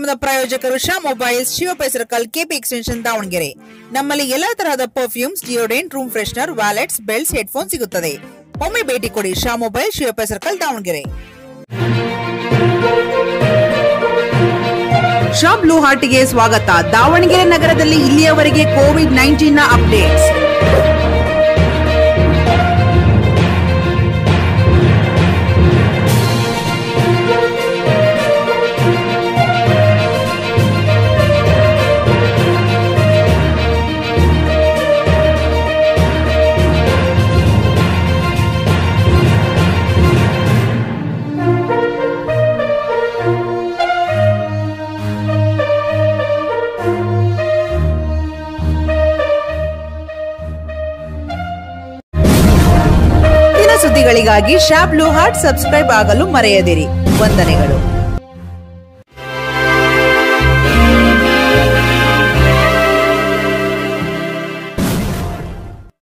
ಕಾರ್ಯಕ್ರಮದ ಪ್ರಾಯೋಜಕರು Shah mobiles, Shivappa circle, KP extension, Davanagere. ನಮ್ಮಲ್ಲಿ ಎಲ್ಲಾ ತರಹದ perfumes, deodorant, room freshener, wallets, belts, headphone ಸಿಗುತ್ತದೆ. ಒಮ್ಮೆ ಭೇಟಿ ಕೊಡಿ. Shah mobile, Shivappa circle, Davanagere. Shah blue ಹಾರ್ಟ್ಗೆ ಸ್ವಾಗತ. ದಾವಣಗೆರೆ ನಗರದಲ್ಲಿ ಇಲ್ಲಿಯವರೆಗೆ ಕೋವಿಡ್-19 ನ ಅಪ್ಡೇಟ್ಸ್. ಸುದ್ದಿಗಳಿಗಾಗಿ ಶಾ ಬ್ಲೂ ಹಾರ್ಟ್ ಸಬ್ಸ್ಕ್ರೈಬ್ ಆಗಲು ಮರೆಯದಿರಿ. ವಂದನೆಗಳು.